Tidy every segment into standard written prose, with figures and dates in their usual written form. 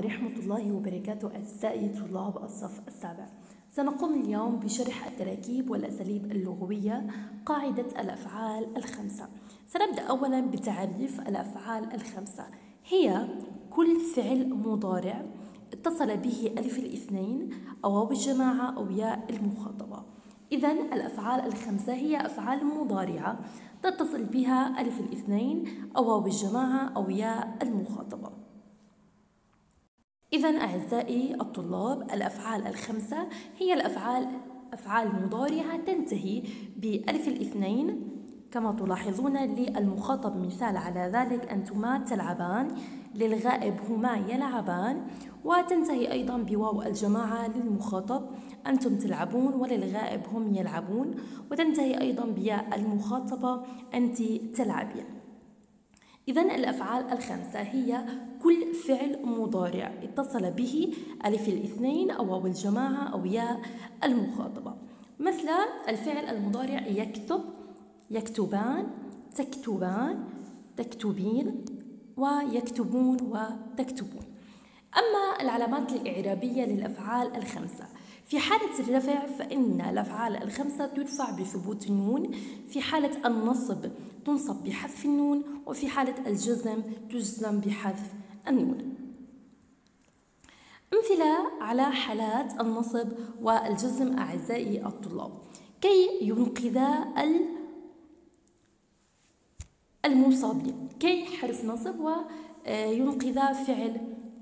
ورحمة الله وبركاته أعزائي طلاب الصف السابع. سنقوم اليوم بشرح التراكيب والأساليب اللغوية قاعدة الأفعال الخمسة. سنبدأ أولا بتعريف الأفعال الخمسة. هي كل فعل مضارع اتصل به ألف الاثنين أو واو الجماعة أو ياء المخاطبة. إذن الأفعال الخمسة هي أفعال مضارعة تتصل بها ألف الاثنين أو واو الجماعة أو ياء المخاطبة. إذن أعزائي الطلاب، الأفعال الخمسة هي أفعال مضارعة تنتهي بألف الاثنين، كما تلاحظون للمخاطب مثال على ذلك: أنتما تلعبان، للغائب هما يلعبان، وتنتهي أيضا بواو الجماعة للمخاطب: أنتم تلعبون، وللغائب هم يلعبون، وتنتهي أيضا بياء المخاطبة: أنت تلعبين. إذن الأفعال الخمسة هي كل فعل مضارع اتصل به ألف الاثنين أو واو الجماعة أو ياء المخاطبة، مثل الفعل المضارع يكتب، يكتبان، تكتبان، تكتبين، ويكتبون وتكتبون. أما العلامات الإعرابية للأفعال الخمسة: في حالة الرفع فإن الأفعال الخمسة ترفع بثبوت النون، في حالة النصب تنصب بحذف النون، وفي حالة الجزم تجزم بحذف النون. أمثلة على حالات النصب والجزم أعزائي الطلاب: كي ينقذا المصابين. كي حرف نصب، وينقذا فعل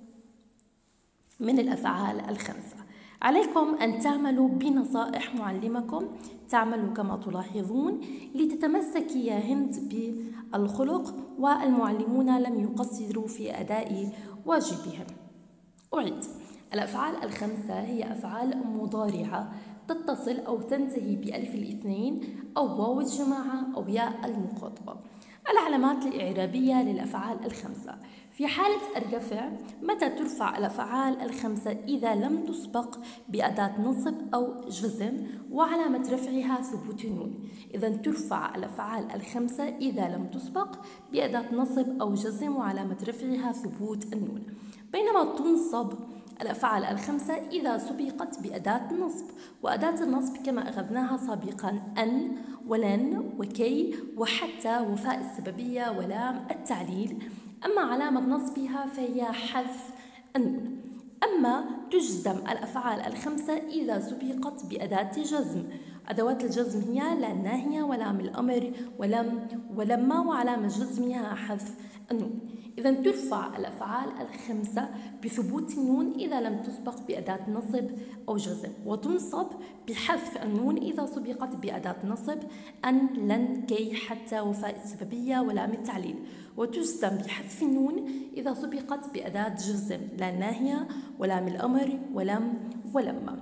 من الأفعال الخمسة. عليكم أن تعملوا بنصائح معلمكم، تعملوا كما تلاحظون لتتمسكي يا هند بالخلق، والمعلمون لم يقصروا في أداء واجبهم. أعيد: الأفعال الخمسة هي أفعال مضارعة تتصل أو تنتهي بألف الاثنين أو واو الجماعة أو ياء المخاطبة. العلامات الإعرابية للأفعال الخمسة: في حالة الرفع، متى ترفع الأفعال الخمسة؟ إذا لم تسبق بأداة نصب أو جزم، وعلامة رفعها ثبوت النون. إذن ترفع الأفعال الخمسة إذا لم تسبق بأداة نصب أو جزم، وعلامة رفعها ثبوت النون. بينما تنصب الأفعال الخمسة إذا سبقت بأداة نصب، وأداة النصب كما أخذناها سابقا أن ولن وكي وحتى وفاء السببية ولام التعليل. أما علامة نصبها فهي حذف النون. أما تجزم الأفعال الخمسة إذا سبقت بأداة جزم. أدوات الجزم هي لا ناهية ولام الأمر ولم ولما، وعلامة جزمها حذف النون. إذا ترفع الأفعال الخمسة بثبوت النون إذا لم تسبق بأداة نصب أو جزم، وتنصب بحذف النون إذا سبقت بأداة نصب أن لن كي حتى وفاء السببية ولام التعليل، وتجزم بحذف النون إذا سبقت بأداة جزم لا ناهية ولام الأمر ولم ولما.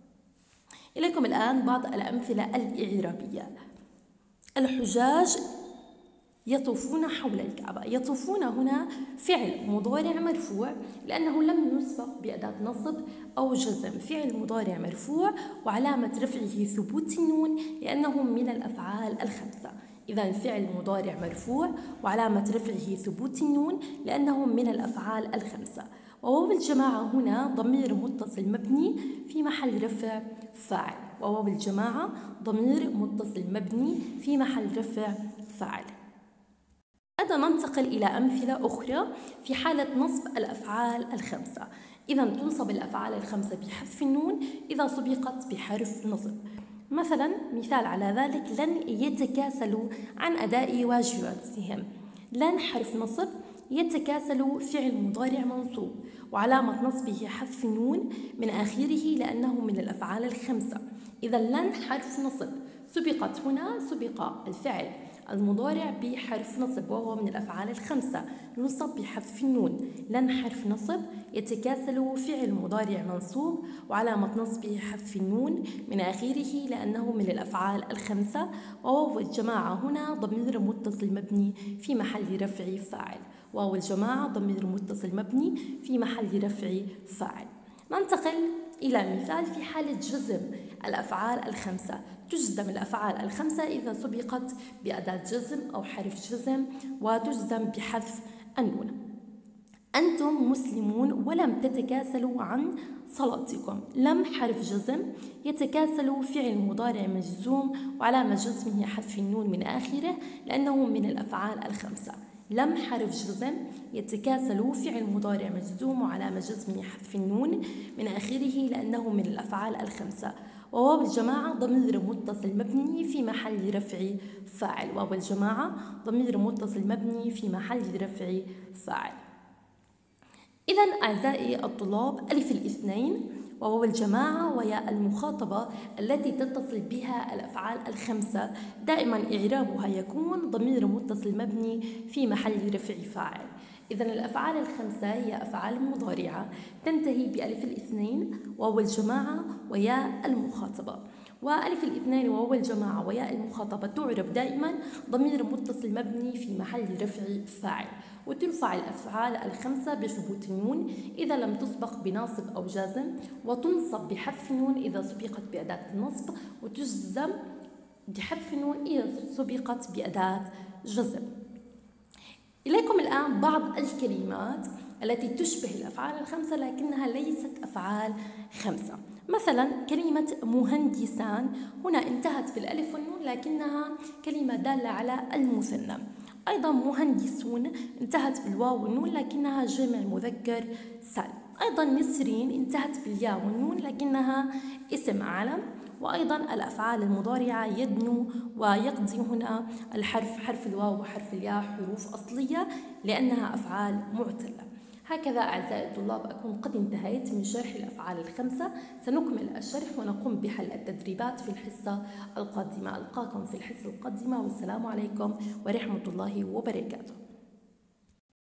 إليكم الآن بعض الأمثلة الإعرابية. الحجاج يطوفون حول الكعبة. يطوفون هنا فعل مضارع مرفوع لأنه لم يسبق بأداة نصب أو جزم، فعل مضارع مرفوع وعلامة رفعه ثبوت النون لأنه من الأفعال الخمسة. إذن فعل مضارع مرفوع وعلامة رفعه ثبوت النون لأنه من الأفعال الخمسة. وواو الجماعة هنا ضمير متصل مبني في محل رفع فاعل. وواو الجماعة ضمير متصل مبني في محل رفع فاعل. هذا ننتقل إلى أمثلة أخرى في حالة نصب الأفعال الخمسة. إذن تنصب الأفعال الخمسة بحذف النون إذا سبقت بحرف نصب. مثلا مثال على ذلك: لن يتكاسلوا عن أداء واجباتهم. لن حرف نصب، يتكاسل فعل مضارع منصوب وعلامة نصبه حذف النون من آخره لأنه من الأفعال الخمسة. إذا لن حرف نصب، سبقت هنا سبق الفعل المضارع بحرف نصب وهو من الأفعال الخمسة، ينصب بحذف النون. لن حرف نصب، يتكاسل فعل مضارع منصوب وعلامة نصبه حذف النون من آخره لأنه من الأفعال الخمسة. وواو الجماعة هنا ضمير متصل مبني في محل رفع فاعل. واو الجماعة ضمير متصل مبني في محل رفع فاعل. ننتقل إلى مثال في حالة جزم الأفعال الخمسة. تجزم الأفعال الخمسة إذا سبقت بأداة جزم أو حرف جزم، وتجزم بحذف النون. أنتم مسلمون ولم تتكاسلوا عن صلاتكم. لم حرف جزم، يتكاسل فعل مضارع مجزوم وعلامة جزمه حذف النون من آخره لأنه من الأفعال الخمسة. لم حرف جزم، يتكاسل فعل مضارع مجزوم وعلامة جزمه حذف النون من آخره لأنه من الأفعال الخمسة. وواو الجماعة ضمير متصل مبني في محل رفع فاعل. واو الجماعة ضمير متصل مبني في محل رفع فاعل. إذن أعزائي الطلاب، ألف الاثنين وواو الجماعة وياء المخاطبة التي تتصل بها الأفعال الخمسة دائما إعرابها يكون ضمير متصل مبني في محل رفع فاعل. إذن الأفعال الخمسة هي أفعال مضارعة تنتهي بألف الاثنين وواو الجماعة وياء المخاطبة. وألف الاثنين وواو الجماعة وياء المخاطبة تعرب دائما ضمير متصل مبني في محل رفع فاعل، وترفع الأفعال الخمسة بثبوت النون إذا لم تسبق بناصب أو جازم، وتنصب بحذف النون إذا سبقت بأداة النصب، وتجزم بحذف النون إذا سبقت بأداة جزم. إليكم الآن بعض الكلمات التي تشبه الأفعال الخمسة لكنها ليست أفعال خمسة. مثلا كلمة مهندسان، هنا انتهت بالألف والنون لكنها كلمة دالة على المثنى. أيضا مهندسون انتهت بالواو والنون لكنها جمع مذكر سالم. أيضا نسرين انتهت بالياء والنون لكنها اسم علم. وأيضا الأفعال المضارعة يدنو ويقضي هنا الحرف حرف الواو وحرف الياء حروف أصلية لأنها أفعال معتلة. هكذا أعزائي الطلاب أكون قد انتهيت من شرح الأفعال الخمسة. سنكمل الشرح ونقوم بحل التدريبات في الحصة القادمة. ألقاكم في الحصة القادمة والسلام عليكم ورحمة الله وبركاته.